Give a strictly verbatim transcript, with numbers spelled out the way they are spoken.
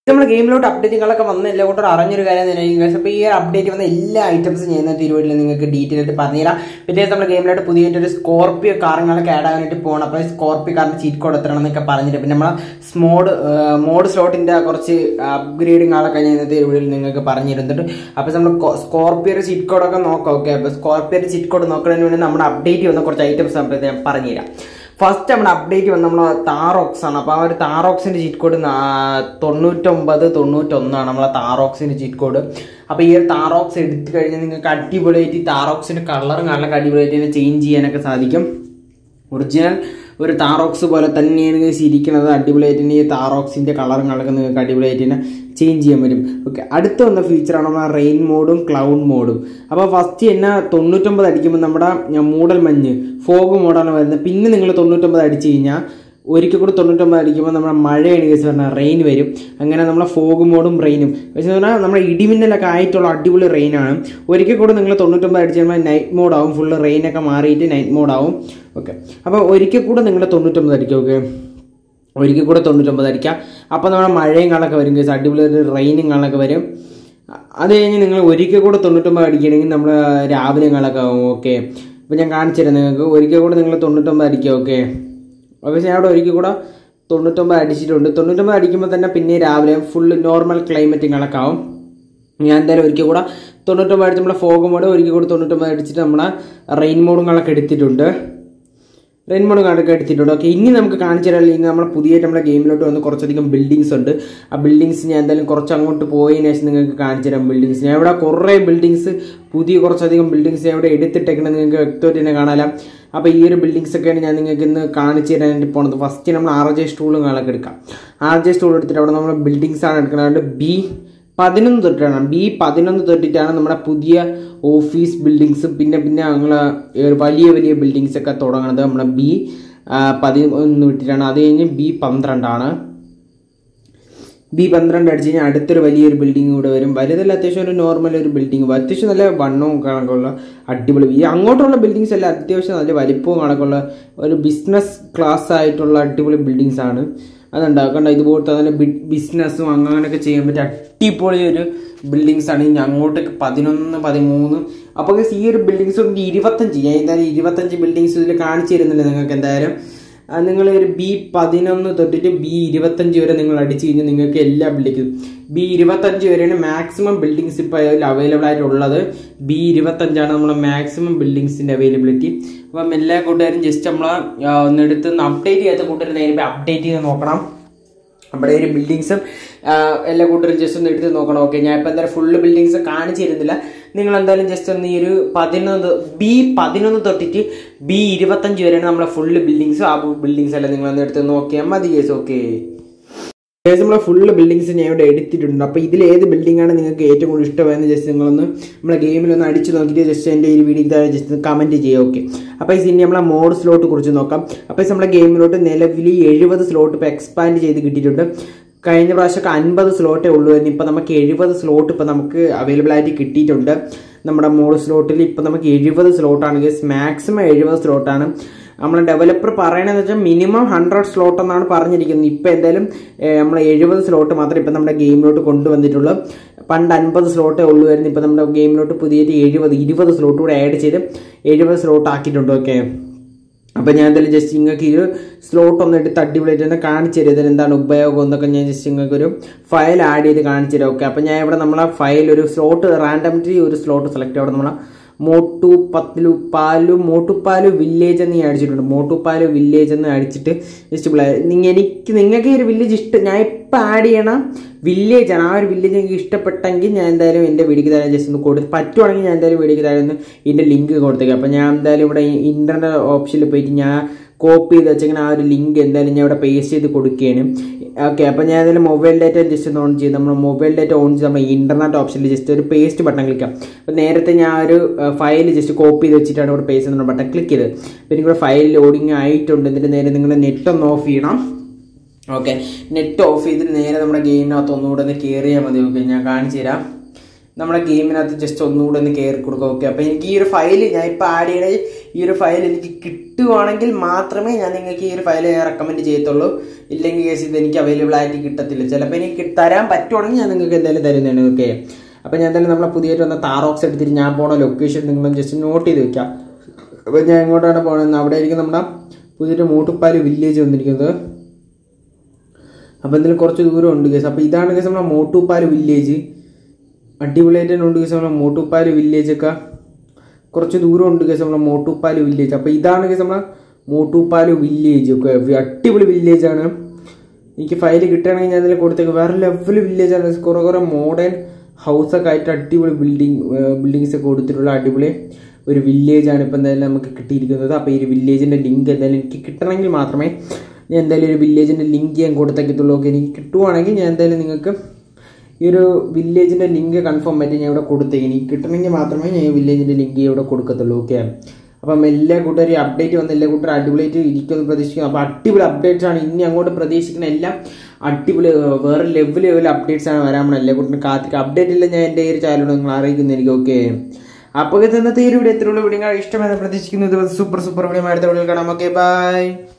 നമ്മൾ ഗെയിമിലോട്ട് അപ്ഡേറ്റുകളൊക്കെ വന്ന എല്ലാം കൂടെ അറിഞ്ഞൊരു കാര്യം തന്നെയായിരിക്കും. അപ്പോൾ ഈ ഒരു അപ്ഡേറ്റ് വന്ന എല്ലാ ഐറ്റംസും ഞാൻ ഇന്നത്തെ വീഡിയോയിൽ നിങ്ങൾക്ക് ഡീറ്റെയിൽ ആയിട്ട് പറഞ്ഞുതരാം. പിന്നെ നമ്മൾ ഗെയിമിലോട്ട് പുതിയൊരു സ്കോർപ്പിയോ കാറുകളൊക്കെ ആഡ് ആകാനായിട്ട് പോകണം. അപ്പോൾ സ്കോർപ്പിയോ കാറിന്റെ ചീറ്റ് കോഡ് എത്രയാണെന്നൊക്കെ പറഞ്ഞിട്ട് പിന്നെ നമ്മളെ സ്മോഡ് മോഡ് സ്ലോട്ടിന്റെ കുറച്ച് അപ്ഗ്രേഡിങ്ങുകളൊക്കെ ഞാൻ ഇന്നത്തെ വീഡിയോയിൽ നിങ്ങൾക്ക് പറഞ്ഞു തരുന്നുണ്ട്. അപ്പോൾ നമ്മൾ സ്കോർപ്പിയോയുടെ ചീറ്റ് കോഡൊക്കെ നോക്കാം. ഓക്കെ, അപ്പോൾ സ്കോർപ്പിയോയുടെ ചീറ്റ് കോഡ് നോക്കുന്നതിന് വേണ്ടി നമ്മുടെ അപ്ഡേറ്റ് വന്ന കുറച്ച് ഐറ്റംസ് ഞാൻ പറഞ്ഞുതരാം. ഫസ്റ്റ് നമ്മുടെ അപ്ഡേറ്റ് വന്ന് നമ്മൾ താറോക്സ് ആണ്. അപ്പോൾ ആ ഒരു താറോക്സിന്റെ ചീറ്റ് കോഡ് തൊണ്ണൂറ്റൊമ്പത് തൊണ്ണൂറ്റൊന്നാണ് നമ്മളെ താറോക്സിന്റെ ചീറ്റ് കോഡ്. അപ്പോൾ ഈ ഒരു താറോക്സ് എടുത്തു കഴിഞ്ഞാൽ നിങ്ങൾക്ക് അടിപൊളിയായിട്ട് താറോക്സിന്റെ കളറും നല്ല അടിപൊളിയായിട്ട് ചേഞ്ച് ചെയ്യാനൊക്കെ സാധിക്കും. ഒറിജിനൽ ഒരു താറോക്സ് പോലെ തന്നെയാണ് ഇരിക്കുന്നത്. അടിപൊളിയായിട്ട് തന്നെ ഈ താറോക്സിന്റെ കളറും കളറൊക്കെ നിങ്ങൾക്ക് അടിപൊളിയായിട്ട് തന്നെ ചേഞ്ച് ചെയ്യാൻ പറ്റും. ഓക്കെ, അടുത്ത വന്ന ഫീച്ചറാണ് നമ്മുടെ റെയിൻ മോഡും ക്ലൗഡ് മോഡും. അപ്പോൾ ഫസ്റ്റ് തന്നെ തൊണ്ണൂറ്റൊമ്പത് അടിക്കുമ്പോൾ നമ്മുടെ മൂടൽ മഞ്ഞ് ഫോഗ് മോഡാണ് വരുന്നത്. പിന്നെ നിങ്ങൾ തൊണ്ണൂറ്റൊമ്പത് അടിച്ചു കഴിഞ്ഞാൽ ഒരിക്കൽ കൂടി തൊണ്ണൂറ്റൊമ്പത് അടിക്കുമ്പോൾ നമ്മുടെ മഴയാണ് കേസ് പറഞ്ഞാൽ റെയിൻ വരും. അങ്ങനെ നമ്മളെ ഫോഗ് മോഡും റെയിനും പക്ഷേ പറഞ്ഞാൽ നമ്മുടെ ഇടിമിന്നലൊക്കെ ആയിട്ടുള്ള അടിപൊളി റെയിനാണ്. ഒരിക്കൽ കൂടി നിങ്ങൾ തൊണ്ണൂറ്റൊമ്പത് അടിച്ച് കഴിയുമ്പോൾ നൈറ്റ് മോഡാവും, ഫുള്ള് റെയിനൊക്കെ മാറിയിട്ട് നൈറ്റ് മോഡാവും. ഓക്കെ, അപ്പോൾ ഒരിക്കൽ കൂടെ നിങ്ങൾ തൊണ്ണൂറ്റൊമ്പത് അടിക്കും. ഓക്കെ, ഒരിക്കൽ കൂടെ തൊണ്ണൂറ്റൊമ്പത് അടിക്കാം. അപ്പോൾ നമ്മുടെ മഴയും കാണൊക്കെ വരും കേസ്, അടിപൊളി ഒരു റെയിനും കാണൊക്കെ വരും. അത് കഴിഞ്ഞ് നിങ്ങൾ ഒരിക്കൽ കൂടെ തൊണ്ണൂറ്റൊമ്പത് അടിക്കുകയാണെങ്കിൽ നമ്മൾ രാവിലെ കാണൊക്കെ ആവും. ഓക്കെ, അപ്പോൾ ഞാൻ കാണിച്ചു തരാം നിങ്ങൾക്ക്. ഒരിക്കൽ കൂടെ നിങ്ങൾ തൊണ്ണൂറ്റൊമ്പത് അടിക്കുക. ഓക്കെ, പക്ഷേ ഞാൻ അവിടെ ഒരിക്കൽ കൂടെ തൊണ്ണൂറ്റൊമ്പത് അടിച്ചിട്ടുണ്ട്. തൊണ്ണൂറ്റൊമ്പത് അടിക്കുമ്പോൾ തന്നെ പിന്നെ രാവിലെ ഫുള്ള് നോർമൽ ക്ലൈമറ്റും കണക്കാവും. ഞാൻ എന്തായാലും ഒരിക്കൽ കൂടെ തൊണ്ണൂറ്റൊമ്പത് അടിച്ച് നമ്മളെ ഫോഗ് മോഡ് ഒരിക്കൽ കൂടെ തൊണ്ണൂറ്റൊമ്പത് അടിച്ചിട്ട് നമ്മളെ റെയിൻ മോഡും കണക്ക് എടുത്തിട്ടുണ്ട്. റെയിൻ മോഡ് കണക്ക് എടുത്തിട്ടുണ്ട്. ഓക്കെ, ഇനി നമുക്ക് കാണിച്ചു തരാം. ഇനി നമ്മൾ പുതിയതായിട്ട് നമ്മുടെ ഗെയിമിലോട്ട് വന്ന് കുറച്ചധികം ബിൽഡിങ്സ് ഉണ്ട്. ആ ബിൽഡിങ്സ് ഞാൻ എന്തായാലും കുറച്ച് അങ്ങോട്ട് പോയതിനു ശേഷം നിങ്ങൾക്ക് കാണിച്ചു തരാം. ബിൽഡിങ്സ് ഞാൻ ഇവിടെ കുറേ ബിൽഡിങ്സ് പുതിയ കുറച്ചധികം ബിൽഡിങ്സ് ഞാൻ ഇവിടെ എടുത്തിട്ടേക്കണം, നിങ്ങൾക്ക് വ്യക്തമായിട്ട് തന്നെ കാണാം. അപ്പോൾ ഈ ഒരു ബിൽഡിങ്സ് ഒക്കെയാണ് ഞാൻ നിങ്ങൾക്ക് ഇന്ന് കാണിച്ചു തരാനായിട്ട് പോകുന്നത്. ഫസ്റ്റ് നമ്മൾ ആർ ജെ സ്റ്റൂളും കാണൊക്കെ എടുക്കാം. ആർ ജെ സ്റ്റൂൾ എടുത്തിട്ട് അവിടെ നമ്മൾ ബിൽഡിങ്സ് ആണ് എടുക്കുന്നത്. അതുകൊണ്ട് ബി പതിനൊന്ന് തൊട്ടിട്ടാണ് ബി പതിനൊന്ന് തൊട്ടിട്ടാണ് നമ്മുടെ പുതിയ ഓഫീസ് ബിൽഡിങ്സ് പിന്നെ പിന്നെ ഞങ്ങൾ വലിയ വലിയ ബിൽഡിങ്സ് ഒക്കെ തുടങ്ങുന്നത്. നമ്മുടെ ബി പതിനൊന്ന് തൊട്ടിട്ടാണ്. അത് കഴിഞ്ഞ് ബി പന്ത്രണ്ടാണ്. ബി പന്ത്രണ്ട് അടിച്ച് കഴിഞ്ഞാൽ അടുത്തൊരു വലിയൊരു ബിൽഡിംഗ് കൂടെ വരും. വലുതല്ല, അത്യാവശ്യം ഒരു നോർമൽ ഒരു ബിൽഡിംഗ്, അത്യാവശ്യം നല്ല വണ്ണവും കണക്കുള്ള അടിപൊളി. ഈ അങ്ങോട്ടുള്ള ബിൽഡിങ്സ് എല്ലാം അത്യാവശ്യം നല്ല വലിപ്പവും കണക്കുള്ള ഒരു ബിസിനസ് ക്ലാസ് ആയിട്ടുള്ള അടിപൊളി ബിൽഡിങ്സ് ആണ്. അതുണ്ടാക്കണ്ട ഇതുപോലത്തെ നല്ല ബിസിനസ്സും അങ്ങനെയൊക്കെ ചെയ്യാൻ പറ്റിയ അടിപൊളി ഒരു ബിൽഡിങ്സ് ആണ്. ഇനി അങ്ങോട്ടേക്ക് പതിനൊന്ന് പതിമൂന്ന് അപ്പോൾ ഈ ഒരു ബിൽഡിങ്സ് കൊണ്ട് ഇരുപത്തഞ്ച് ഞാൻ എന്തായാലും ഇരുപത്തഞ്ച് ബിൽഡിങ്സ് ഇതിൽ കാണിച്ചു തരുന്നില്ല നിങ്ങൾക്ക്. എന്തായാലും നിങ്ങൾ ഒരു ബി പതിനൊന്ന് തൊട്ടിട്ട് ബി ഇരുപത്തഞ്ച് വരെ നിങ്ങൾ അടിച്ചു കഴിഞ്ഞാൽ നിങ്ങൾക്ക് എല്ലാ ബിൽഡിങ്ങും ബി ഇരുപത്തഞ്ച് വരെയാണ് മാക്സിമം ബിൽഡിങ്സ് ഇപ്പോൾ അതിൽ അവൈലബിൾ ആയിട്ടുള്ളത്. ബി ഇരുപത്തഞ്ചാണ് നമ്മളെ മാക്സിമം ബിൽഡിങ്സിൻ്റെ അവൈലബിലിറ്റി. അപ്പം എല്ലാ കൂട്ടുകാരും ജസ്റ്റ് നമ്മൾ ഒന്നെടുത്ത് അപ്ഡേറ്റ് ചെയ്യാത്ത കൂട്ടുകാർ നേരിട്ട് അപ്ഡേറ്റ് ചെയ്ത് നോക്കണം. നമ്മുടെ ഒരു ബിൽഡിങ്സും എല്ലാ കൂട്ടരും ജസ്റ്റ് ഒന്ന് എടുത്ത് നോക്കണം. ഓക്കെ, ഞാൻ ഇപ്പം എന്തായാലും ഫുള്ള് ബിൽഡിങ്സ് കാണിച്ചു തരുന്നില്ല. നിങ്ങൾ എന്തായാലും ജസ്റ്റ് ഒന്ന് ഈ ഒരു പതിനൊന്ന് ബി പതിനൊന്ന് തൊട്ടിട്ട് ബി ഇരുപത്തഞ്ച് വരെയാണ് നമ്മളെ ഫുള്ള് ബിൽഡിങ്സ്. ആ ബിൽഡിങ്സ് എല്ലാം നിങ്ങളൊന്ന് എടുത്ത് നോക്കിയാൽ മതി കേസ്. ഓക്കെ, നമ്മളെ ഫുള്ള് ബിൽഡിങ്സ് ഞാൻ ഇവിടെ എടുത്തിട്ടുണ്ട്. അപ്പോൾ ഇതിൽ ഏത് ബിൽഡിംഗ് ആണ് നിങ്ങൾക്ക് ഏറ്റവും കൂടുതൽ ഇഷ്ടമായെന്ന് ജസ്റ്റ് നിങ്ങളൊന്ന് നമ്മളെ ഗെയിമിലൊന്ന് അടിച്ച് നോക്കിയിട്ട് ജസ്റ്റ് എൻ്റെ ഈ വീഡിയോ ജസ്റ്റ് കമൻറ്റ് ചെയ്യുക. ഓക്കെ, അപ്പോൾ ഇനി നമ്മളെ മോഡ് സ്ലോട്ട് കുറിച്ച് നോക്കാം. അപ്പോൾ നമ്മളെ ഗെയിമിലോട്ട് നിലവിൽ എഴുപത് സ്ലോട്ട് ഇപ്പോൾ എക്സ്പാൻഡ് ചെയ്ത് കിട്ടിയിട്ടുണ്ട്. കഴിഞ്ഞ പ്രാവശ്യമൊക്കെ അൻപത് സ്ലോട്ടേ ഉള്ളൂ എന്ന് ഇപ്പോൾ നമുക്ക് എഴുപത് സ്ലോട്ട് ഇപ്പോൾ നമുക്ക് അവൈലബിൾ ആയിട്ട് കിട്ടിയിട്ടുണ്ട്. നമ്മുടെ മോഡ് സ്ലോട്ടിൽ ഇപ്പോൾ നമുക്ക് എഴുപത് സ്ലോട്ടാണ്, മാക്സിമം എഴുപത് സ്ലോട്ടാണ്. നമ്മളെ ഡെവലപ്പർ പറയണതെന്ന് വെച്ചാൽ മിനിമം ഹൺഡ്രഡ് സ്ലോട്ട് എന്നാണ് പറഞ്ഞിരിക്കുന്നത്. ഇപ്പോൾ എന്തായാലും നമ്മൾ എഴുപത് സ്ലോട്ട് മാത്രമേ ഇപ്പം നമ്മുടെ ഗെയിമിലോട്ട് കൊണ്ടുവന്നിട്ടുള്ളൂ. പണ്ട് അൻപത് സ്ലോട്ടേ ഉള്ളുവായിരുന്നു. ഇപ്പോൾ നമ്മുടെ ഗെയിമിലോട്ട് പുതിയത് എഴുപത് ഇരുപത് സ്ലോട്ട് കൂടെ ആഡ് ചെയ്ത് എഴുപത് സ്ലോട്ട് ആക്കിയിട്ടുണ്ട്. ഓക്കെ, അപ്പോൾ ഞാൻ എന്തായാലും ജസ്റ്റ് നിങ്ങൾക്ക് ഈ ഒരു സ്ലോട്ട് ഒന്ന് എടുത്ത് അടിപൊളിയായിട്ട് തന്നെ കാണിച്ചു തരും. ഇതിന് എന്താണ് ഉപയോഗം എന്നൊക്കെ ഞാൻ ജസ്റ്റ് നിങ്ങൾക്ക് ഒരു ഫയൽ ആഡ് ചെയ്ത് കാണിച്ചു തരാം. ഓക്കെ, അപ്പോൾ ഞാൻ ഇവിടെ നമ്മളെ ഫയൽ ഒരു സ്ലോട്ട് റാൻഡംലി ഒരു സ്ലോട്ട് സെലക്ട് ചെയ്യണം. നമ്മളെ മോട്ടു പത്തിലു പാലു മോട്ടുപ്പാലു വില്ലേജ് എന്ന് ഞാൻ അടിച്ചിട്ടുണ്ട്. മോട്ടുപ്പാലു വില്ലേജ് എന്ന് അടിച്ചിട്ട് ജസ്റ്റ് എനിക്ക് നിങ്ങൾക്ക് ഈ ഒരു വില്ലേജ് ഇഷ്ടം ഞാൻ ഇപ്പം ആഡ് ചെയ്യണ വില്ലേജാണ്. ആ ഒരു വില്ലേജ് എനിക്ക് ഇഷ്ടപ്പെട്ടെങ്കിൽ ഞാൻ എന്തായാലും എൻ്റെ വീഡിയോക്ക് താഴെ ജസ്റ്റ് ഒന്ന് കൊടുത്ത് പറ്റുവാണെങ്കിൽ ഞാൻ എന്തായാലും വീഡിയോക്ക് താഴെ ഒന്ന് ഇതിൻ്റെ ലിങ്ക് കൊടുത്തേക്കാം. അപ്പോൾ ഞാൻ എന്തായാലും ഇവിടെ ഇൻ്റർനെറ്റ് ഓപ്ഷനിൽ പോയിട്ട് ഞാൻ കോപ്പി ചെയ്ത് വെച്ചിങ്ങനെ ആ ഒരു ലിങ്ക് എന്തായാലും ഞാൻ ഇവിടെ പേസ്റ്റ് ചെയ്ത് കൊടുക്കുകയാണ്. ഓക്കെ, അപ്പോൾ ഞാൻ ഏതായാലും മൊബൈൽ ഡാറ്റ ജസ്റ്റ് ഒന്ന് ഓൺ ചെയ്ത് നമ്മൾ മൊബൈൽ ഡാറ്റ ഓൺ ചെയ്ത് നമ്മൾ ഇൻ്റർനെറ്റ് ഓപ്ഷനിൽ ജസ്റ്റ് ഒരു പേസ്റ്റ് ബട്ടൺ ക്ലിക്കാം. അപ്പോൾ നേരത്തെ ഞാൻ ഒരു ഫയൽ ജസ്റ്റ് കോപ്പി ചെയ്ത് വെച്ചിട്ടാണ് ഇവിടെ പേസ്റ്റ് ചെയ്യുന്ന ബട്ടൺ ക്ലിക്ക് ചെയ്ത്. അപ്പോൾ എനിക്കിവിടെ ഫയൽ ലോഡിങ് ആയിട്ടുണ്ട്. എന്നിട്ട് നേരെ നിങ്ങൾ നെറ്റ് ഒന്ന് ഓഫ് ചെയ്യണം. ഓക്കെ, നെറ്റ് ഓഫ് ചെയ്തിട്ട് നേരെ നമ്മുടെ ഗെയിമിനകത്ത് ഒന്നുകൂടെ ഒന്ന് കയറിയാൽ മതി. ഓക്കെ, ഞാൻ കാണിച്ചു തരാം. നമ്മുടെ ഗെയിമിനകത്ത് ജസ്റ്റ് ഒന്നുകൂടെ ഒന്ന് കയറി കൊടുക്കുക. ഓക്കെ, അപ്പോൾ എനിക്ക് ഈ ഒരു ഫയൽ ഞാൻ ഇപ്പോൾ ആഡ് ചെയ്യണ ഈ ഒരു ഫയൽ എനിക്ക് കിട്ടുവാണെങ്കിൽ മാത്രമേ ഞാൻ നിങ്ങൾക്ക് ഈ ഒരു ഫയൽ റെക്കമെൻഡ് ചെയ്യത്തുള്ളൂ. ഇല്ലെങ്കിൽ കേസ് ഇത് എനിക്ക് അവൈലബിൾ ആയിട്ട് കിട്ടത്തില്ല. ചിലപ്പോൾ എനിക്ക് തരാൻ പറ്റുവാണെങ്കിൽ ഞാൻ നിങ്ങൾക്ക് എന്തായാലും തരുന്നതാണ്. ഓക്കെ, അപ്പോൾ ഞാൻ എന്തായാലും നമ്മളെ പുതിയതായിട്ട് വന്ന താറോക്സ് എടുത്തിട്ട് ഞാൻ പോണ ലൊക്കേഷൻ നിങ്ങളും ജസ്റ്റ് നോട്ട് ചെയ്ത് വെക്കാം. അപ്പോൾ ഞാൻ എങ്ങോട്ടാണ് പോകുന്നത്, അവിടെ ആയിരിക്കും നമ്മുടെ പുതിയൊരു മോട്ടുപ്പാല് വില്ലേജ് വന്നിരിക്കുന്നത്. അപ്പോൾ എന്തായാലും കുറച്ച് ദൂരം ഉണ്ട് കേസ്. അപ്പോൾ ഇതാണ് കേസ് നമ്മുടെ മോട്ടുപ്പാല് വില്ലേജ്. അടിപൊളിയായിട്ടുണ്ട് കേസ് നമ്മുടെ മോട്ടുപ്പാല് വില്ലേജൊക്കെ. കുറച്ച് ദൂരം ഉണ്ട് കേസ് നമ്മുടെ മോട്ടുപ്പാല് വില്ലേജ്. അപ്പോൾ ഇതാണ് കേസ് നമ്മുടെ മോട്ടുപ്പാല് വില്ലേജ്. ഒക്കെ അടിപൊളി വില്ലേജാണ്. എനിക്ക് ഫയൽ കിട്ടുകയാണെങ്കിൽ ഞാൻ അതിൽ കൊടുത്തേക്ക്. വേറെ ലെവൽ വില്ലേജാണ്. കുറേ കുറേ മോഡേൺ ഹൗസൊക്കെ ആയിട്ട് അടിപൊളി ബിൽഡിങ് ബിൽഡിങ്സ് ഒക്കെ കൊടുത്തിട്ടുള്ള അടിപൊളി ഒരു വില്ലേജാണ് ഇപ്പോൾ എന്തായാലും നമുക്ക് കിട്ടിയിരിക്കുന്നത്. അപ്പോൾ ഈ ഒരു വില്ലേജിൻ്റെ ലിങ്ക് എന്തായാലും എനിക്ക് കിട്ടണമെങ്കിൽ മാത്രമേ ഞാൻ എന്തായാലും ഒരു വില്ലേജിൻ്റെ ലിങ്ക് ഞാൻ കൊടുത്തേക്കത്തുള്ളൂ. ഓക്കെ, എനിക്ക് കിട്ടുവാണെങ്കിൽ ഞാൻ എന്തായാലും നിങ്ങൾക്ക് ഈ ഒരു വില്ലേജിൻ്റെ ലിങ്ക് കൺഫേം ആയിട്ട് ഞാൻ ഇവിടെ കൊടുത്തേക്ക്. എനിക്ക് കിട്ടണമെങ്കിൽ മാത്രമേ ഞാൻ ഈ വില്ലേജിൻ്റെ ലിങ്ക് ഇവിടെ കൊടുക്കത്തുള്ളൂ. ഓക്കെ, അപ്പം എല്ലാ കൂട്ടരും അപ്ഡേറ്റ് വന്ന് എല്ലാ കൂട്ടരും അടിപൊളിയായിട്ട് ഇരിക്കുമെന്ന് പ്രതീക്ഷിക്കുന്നു. അപ്പോൾ അടിപൊളി അപ്ഡേറ്റ്സ് ആണ് ഇനി അങ്ങോട്ട് പ്രതീക്ഷിക്കുന്ന എല്ലാം. അടിപൊളി വേറെ ലെവൽ ലെവൽ അപ്ഡേറ്റ്സ് ആണ് വരാൻ പോകുന്നത്. എല്ലാ കൂട്ടരും കാത്തിരിക്കുക. അപ്ഡേറ്റ് ഇല്ല ഞാൻ എൻ്റെ ഈ ഒരു ചാനലിലൂടെ നിങ്ങൾ അറിയിക്കുന്നതായിരിക്കും. ഓക്കെ, അപ്പോൾ ഇന്നത്തെ ഈ ഒരു വീഡിയോ എത്രയുള്ള വീഡിയോ ഇഷ്ടമെന്ന് പ്രതീക്ഷിക്കുന്നത്. സൂപ്പർ സൂപ്പർ വീഡിയോ അടുത്ത വീഡിയോ കാണാം. Okay, by.